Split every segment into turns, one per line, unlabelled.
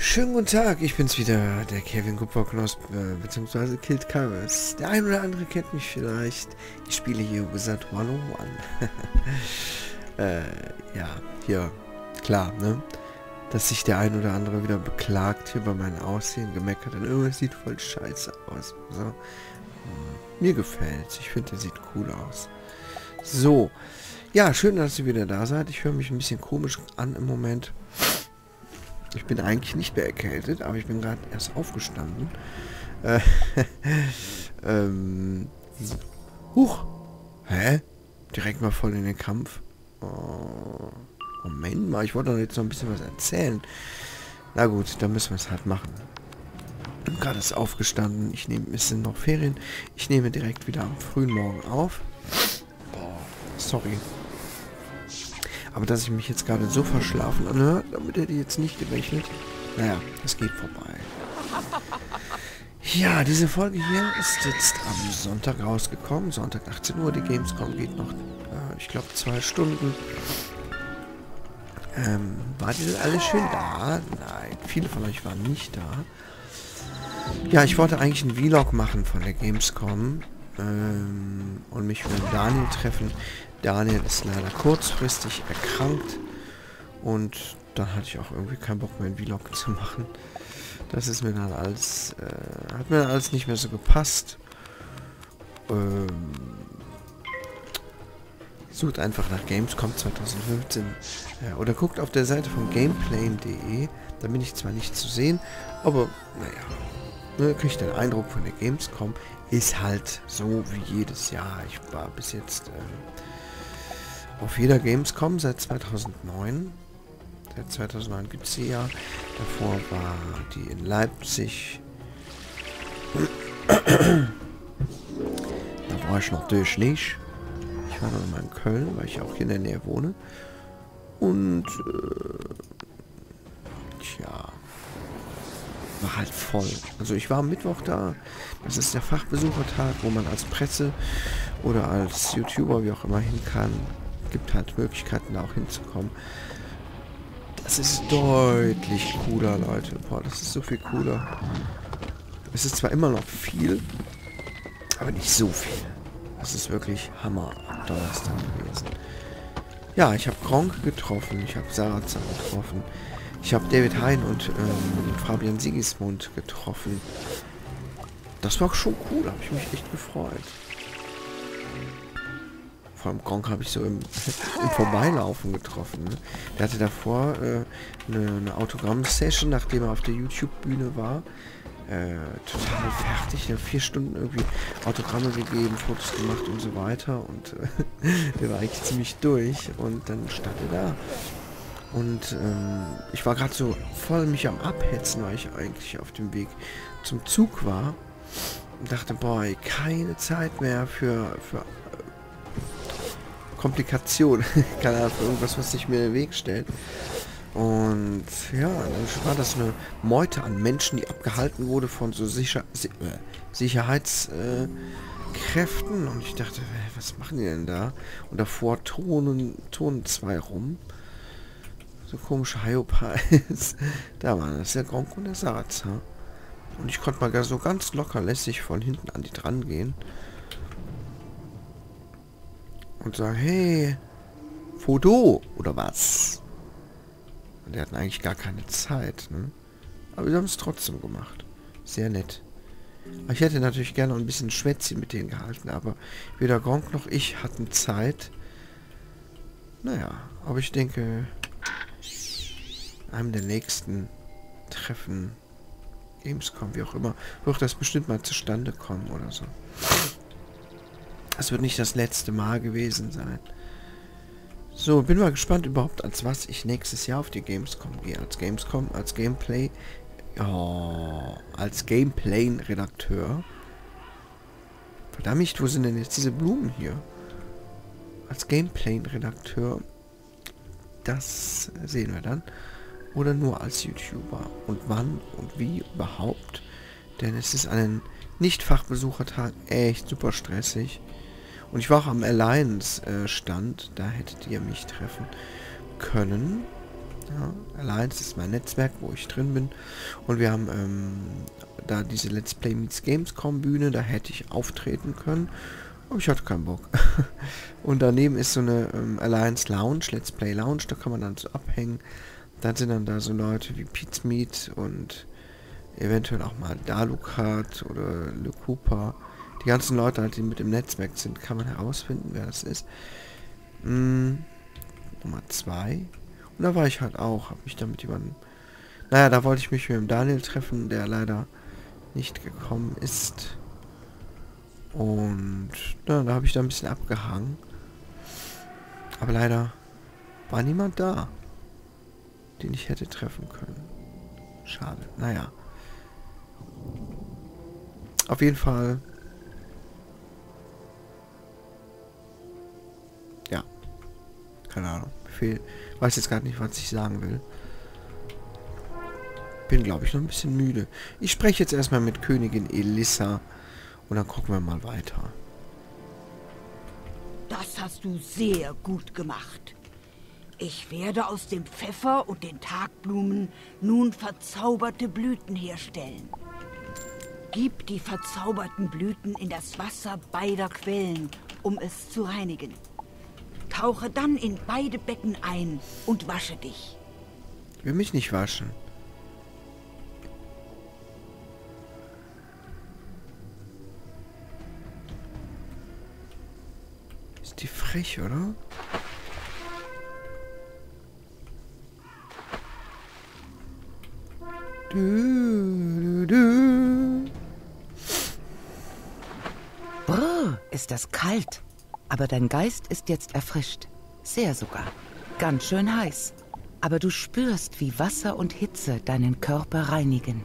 Schönen guten Tag, ich bin's wieder, der Kevin Kupferknosp, beziehungsweise Killed Carus. Der ein oder andere kennt mich vielleicht. Ich spiele hier Wizard 101. Ja, hier, klar, ne? Dass sich der ein oder andere wieder beklagt hier bei meinem Aussehen, gemeckert und es sieht voll scheiße aus. So. Mir gefällt's, ich finde, der sieht cool aus. So, ja, schön, dass ihr wieder da seid. Ich höre mich ein bisschen komisch an im Moment. Ich bin eigentlich nicht mehr erkältet, aber ich bin gerade erst aufgestanden. Huch! Hä? Direkt mal voll in den Kampf. Oh, Moment mal, ich wollte doch jetzt noch ein bisschen was erzählen. Na gut, dann müssen wir es halt machen. Ich bin gerade erst aufgestanden. Es sind noch Ferien. Ich nehme direkt wieder am frühen Morgen auf. Boah, sorry. Aber dass ich mich jetzt gerade so verschlafen anhöre, damit hätte ich jetzt nicht gerechnet. Naja, es geht vorbei. Ja, diese Folge hier ist jetzt am Sonntag rausgekommen. Sonntag 18 Uhr. Die Gamescom geht noch, ich glaube, 2 Stunden. War die denn alle schön da? Nein, viele von euch waren nicht da. Ja, ich wollte eigentlich einen Vlog machen von der Gamescom. Und mich mit Daniel treffen. Daniel ist leider kurzfristig erkrankt und dann hatte ich auch irgendwie keinen Bock mehr, einen Vlog zu machen. Das ist mir dann alles, hat mir dann alles nicht mehr so gepasst. Sucht einfach nach Gamescom 2015 oder guckt auf der Seite von gameplane.de. Da bin ich zwar nicht zu sehen, aber naja, kriegt den Eindruck von der Gamescom. Ist halt so wie jedes Jahr. Ich war bis jetzt auf jeder Gamescom seit 2009. Seit 2009 gibt es sie ja. Davor war die in Leipzig. Da war ich natürlich nicht. Ich war noch mal in Köln, weil ich auch hier in der Nähe wohne. Und tja, war halt voll. Also ich war am Mittwoch da. Das ist der Fachbesuchertag, wo man als Presse oder als YouTuber, wie auch immer, hin kann. Gibt halt Möglichkeiten, da auch hinzukommen. Das ist deutlich cooler, Leute. Boah, das ist so viel cooler. Es ist zwar immer noch viel, aber nicht so viel. Das ist wirklich Hammer am Donnerstag gewesen. Ja, ich habe Gronkh getroffen, ich habe Sarazar getroffen, ich habe David Hein und Fabian Sigismund getroffen. Das war schon cool, habe ich mich echt gefreut. Vor allem Gronkh habe ich so im Vorbeilaufen getroffen. Ne? Der hatte davor eine Autogramm-Session, nachdem er auf der YouTube-Bühne war. Total fertig. Der hat 4 Stunden irgendwie Autogramme gegeben, Fotos gemacht und so weiter. Und der war eigentlich ziemlich durch. Und dann stand er da. Und ich war gerade so voll mich am Abhetzen, weil ich eigentlich auf dem Weg zum Zug war. Und dachte, boah, keine Zeit mehr für Komplikation. Keine Ahnung, für irgendwas, was sich mir in den Weg stellt. Und ja, dann war das eine Meute an Menschen, die abgehalten wurde von so Sicherheitskräften. Und ich dachte, was machen die denn da? Und davor turnen 2 rum. So komische Hyopies. Da waren das der Gronkh und der Sarazar. Und ich konnte mal so ganz locker lässig von hinten an die dran gehen. Und sagen, hey, Foto oder was? Und die hatten eigentlich gar keine Zeit, ne? Aber wir haben es trotzdem gemacht. Sehr nett. Aber ich hätte natürlich gerne noch ein bisschen Schwätzchen mit denen gehalten, aber weder Gronkh noch ich hatten Zeit. Naja, aber ich denke, einem der nächsten Treffen, Gamescom, wie auch immer, wird das bestimmt mal zustande kommen oder so. Das wird nicht das letzte Mal gewesen sein. So, bin mal gespannt überhaupt, als was ich nächstes Jahr auf die Gamescom gehe. Als Gamescom, als Gameplay, als Gameplane-Redakteur. Verdammt, wo sind denn jetzt diese Blumen hier? Als Gameplane-Redakteur, das sehen wir dann. Oder nur als YouTuber. Und wann und wie überhaupt. Denn es ist ein Nicht-Fachbesuchertag echt super stressig. Und ich war auch am Alliance-Stand. Da hättet ihr mich treffen können. Ja, Alliance ist mein Netzwerk, wo ich drin bin. Und wir haben da diese Let's Play Meets Gamescom Bühne, da hätte ich auftreten können. Aber ich hatte keinen Bock. Und daneben ist so eine Alliance Lounge, Let's Play Lounge, da kann man dann so abhängen. Dann sind dann da so Leute wie Pete's Meat und eventuell auch mal Dalukat oder Le Cooper. Die ganzen Leute, halt, die mit im Netzwerk sind, kann man herausfinden, wer das ist. Nummer 2. Und da war ich halt auch, habe mich dann mit jemandem... Naja, da wollte ich mich mit dem Daniel treffen, der leider nicht gekommen ist. Und na, da habe ich da ein bisschen abgehangen. Aber leider war niemand da, den ich hätte treffen können. Schade. Naja. Auf jeden Fall. Ja. Keine Ahnung. Weiß jetzt gar nicht, was ich sagen will. Bin, glaube ich, noch ein bisschen müde. Ich spreche jetzt erstmal mit Königin Elissa. Und dann gucken wir mal weiter.
Das hast du sehr gut gemacht. Ich werde aus dem Pfeffer und den Tagblumen nun verzauberte Blüten herstellen. Gib die verzauberten Blüten in das Wasser beider Quellen, um es zu reinigen. Tauche dann in beide Becken ein und wasche dich.
Ich will mich nicht waschen. Ist die frech, oder?
Brr, ist das kalt. Aber dein Geist ist jetzt erfrischt. Sehr sogar. Ganz schön heiß. Aber du spürst, wie Wasser und Hitze deinen Körper reinigen.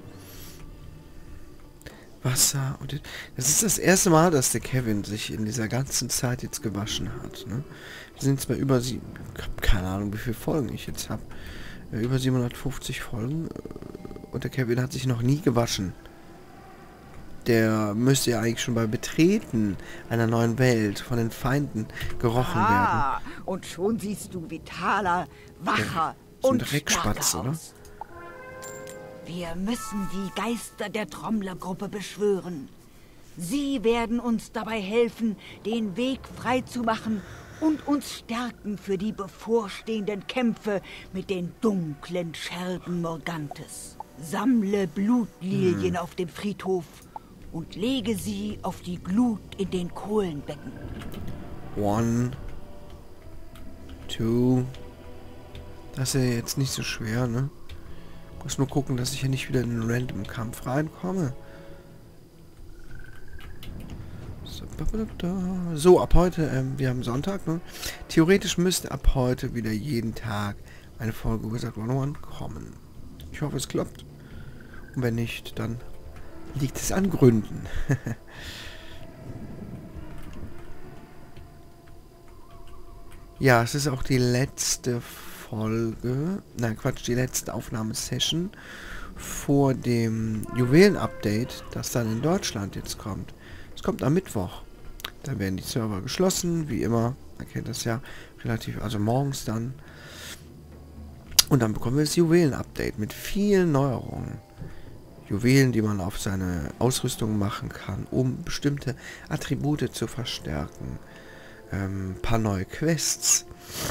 Wasser und... Das ist das erste Mal, dass der Kevin sich in dieser ganzen Zeit jetzt gewaschen hat. Ne? Wir sind zwar über sie... Ich habe keine Ahnung, wie viele Folgen ich jetzt habe. Über 750 Folgen. Und der Kevin hat sich noch nie gewaschen. Der müsste ja eigentlich schon bei Betreten einer neuen Welt von den Feinden gerochen werden.
Und schon siehst du vitaler, wacher
so ein
und
Dreckspatz,
stärker
oder?
aus. Wir müssen die Geister der Trommlergruppe beschwören. Sie werden uns dabei helfen, den Weg frei zu machen und uns stärken für die bevorstehenden Kämpfe mit den dunklen Schergen Morgantes. Sammle Blutlilien auf dem Friedhof und lege sie auf die Glut in den Kohlenbecken.
1, 2. Das ist ja jetzt nicht so schwer, ne? Muss nur gucken, dass ich hier nicht wieder in einen Random-Kampf reinkomme. So, ab heute, wir haben Sonntag, ne? Theoretisch müsste ab heute wieder jeden Tag eine Folge Wizard 101 kommen. Ich hoffe, es klappt. Und wenn nicht, dann liegt es an Gründen. Ja, es ist auch die letzte Folge, nein Quatsch, die letzte Aufnahmesession vor dem Juwelen-Update, das dann in Deutschland jetzt kommt. Es kommt am Mittwoch. Dann werden die Server geschlossen, wie immer. Man kennt das ja relativ, also morgens dann. Und dann bekommen wir das Juwelen-Update mit vielen Neuerungen. Juwelen, die man auf seine Ausrüstung machen kann, um bestimmte Attribute zu verstärken. Paar neue Quests.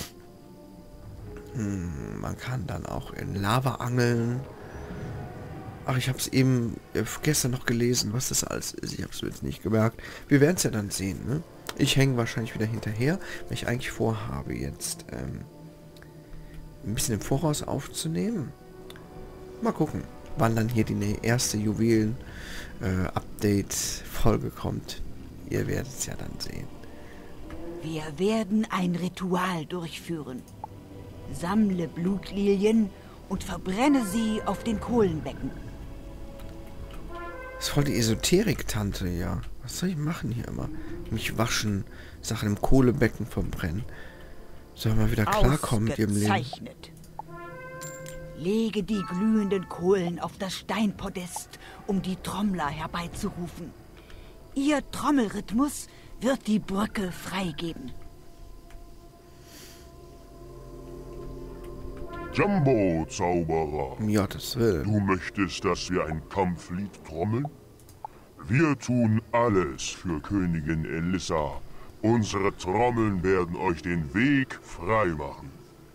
Man kann dann auch in Lava angeln. Ach, ich habe es eben gestern noch gelesen, was das alles ist. Ich habe es jetzt nicht gemerkt. Wir werden es ja dann sehen, ne? Ich hänge wahrscheinlich wieder hinterher, weil ich eigentlich vorhabe, jetzt ein bisschen im Voraus aufzunehmen. Mal gucken, wann dann hier die erste Juwelen-Update-Folge kommt. Ihr werdet es ja dann sehen.
Wir werden ein Ritual durchführen. Sammle Blutlilien und verbrenne sie auf den Kohlenbecken.
Das ist voll die Esoterik-Tante, ja. Was soll ich machen hier immer? Mich waschen, Sachen im Kohlebecken verbrennen. Soll mal wieder klarkommen mit ihrem Leben.
Ausgezeichnet. Lege die glühenden Kohlen auf das Steinpodest, um die Trommler herbeizurufen. Ihr Trommelrhythmus wird die Brücke freigeben.
Jumbo, Zauberer.
Um Gottes Willen.
Du möchtest, dass wir ein Kampflied trommeln? Wir tun alles für Königin Elissa. Unsere Trommeln werden euch den Weg frei machen.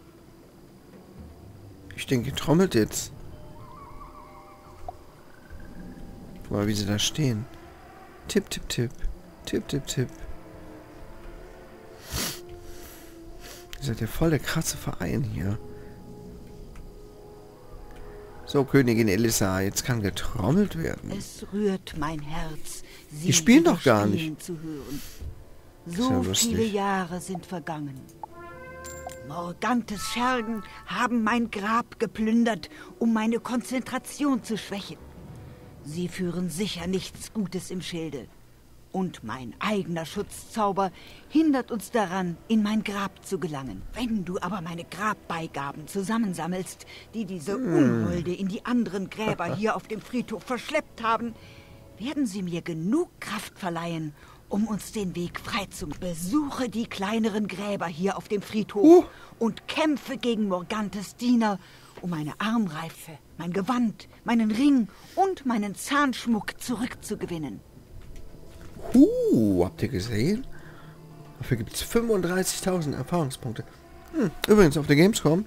Ich denke, trommelt jetzt. Guck mal, wie sie da stehen. Tipp, tipp, tipp. Tipp, tipp, tipp. Ihr seid ja voll der krasse Verein hier. So, Königin Elissa, jetzt kann getrommelt werden.
Es rührt mein Herz, Sie
Die spielen
wieder
doch gar
spielen
nicht.
zu hören.
Ist ja
So
lustig.
viele Jahre sind vergangen. Morgantes Schergen haben mein Grab geplündert, um meine Konzentration zu schwächen. Sie führen sicher nichts Gutes im Schilde. Und mein eigener Schutzzauber hindert uns daran, in mein Grab zu gelangen. Wenn du aber meine Grabbeigaben zusammensammelst, die diese Unholde in die anderen Gräber hier auf dem Friedhof verschleppt haben, werden sie mir genug Kraft verleihen, um uns den Weg frei zu machen. Besuche die kleineren Gräber hier auf dem Friedhof und kämpfe gegen Morgantes Diener, um meine Armreife, mein Gewand, meinen Ring und meinen Zahnschmuck zurückzugewinnen.
Habt ihr gesehen? Dafür gibt es 35.000 Erfahrungspunkte. Übrigens auf der Gamescom.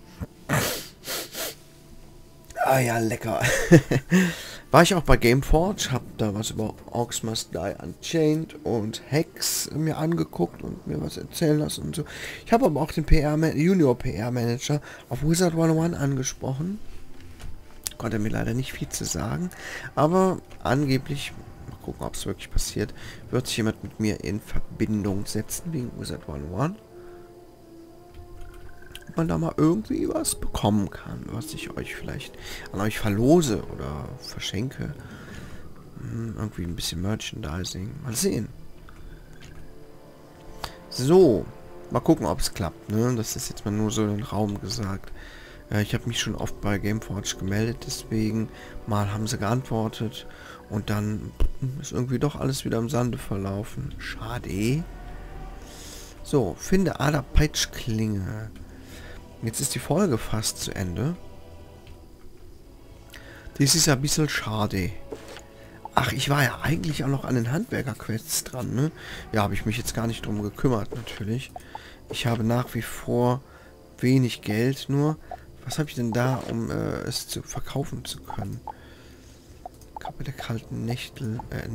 Ah ja, lecker. War ich auch bei Gameforge, hab da was über Orcs Must Die Unchained und Hex mir angeguckt und mir was erzählen lassen und so. Ich habe aber auch den Junior PR Manager auf Wizard 101 angesprochen. Konnte mir leider nicht viel zu sagen, aber angeblich, mal gucken, ob es wirklich passiert, wird sich jemand mit mir in Verbindung setzen wegen Wizard 101. Ob man da mal irgendwie was bekommen kann, was ich euch vielleicht an euch verlose oder verschenke. Irgendwie ein bisschen Merchandising. Mal sehen. So, mal gucken, ob es klappt. Ne? Das ist jetzt mal nur so in den Raum gesagt. Ich habe mich schon oft bei Gameforge gemeldet, deswegen mal haben sie geantwortet und dann ist irgendwie doch alles wieder im Sande verlaufen. Schade. So, finde Ada Peitschklinge. Jetzt ist die Folge fast zu Ende. Das ist ja ein bisschen schade. Ach, ich war ja eigentlich auch noch an den Handwerker-Quests dran, ne? Ja, habe ich mich jetzt gar nicht drum gekümmert, natürlich. Ich habe nach wie vor wenig Geld, nur... Was habe ich denn da, um es zu verkaufen zu können? Kappe der kalten Nächtel.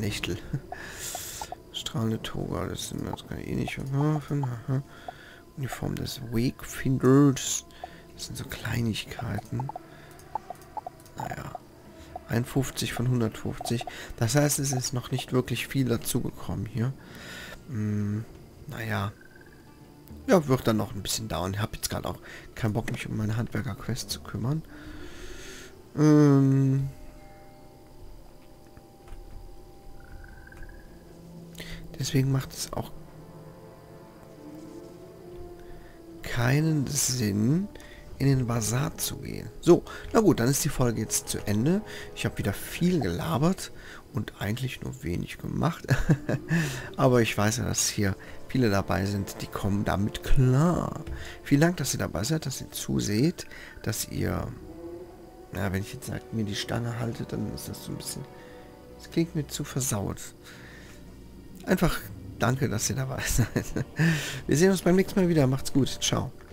Strahlende Toga, das kann ich eh nicht. Uniform des Wakefingers. Das sind so Kleinigkeiten. Naja. 51 von 150. Das heißt, es ist noch nicht wirklich viel dazugekommen hier. Naja. Ja, wird dann noch ein bisschen dauern. Ich habe jetzt gerade auch keinen Bock, mich um meine Handwerker-Quest zu kümmern. Deswegen macht es auch keinen Sinn, in den Bazar zu gehen. So, na gut, dann ist die Folge jetzt zu Ende. Ich habe wieder viel gelabert und eigentlich nur wenig gemacht. Aber ich weiß ja, dass hier viele dabei sind, die kommen damit klar. Vielen Dank, dass ihr dabei seid, dass ihr zuseht, dass ihr, na, wenn ich jetzt sage, mir die Stange haltet, dann ist das so ein bisschen, das klingt mir zu versaut. Einfach danke, dass ihr dabei seid. Wir sehen uns beim nächsten Mal wieder. Macht's gut. Ciao.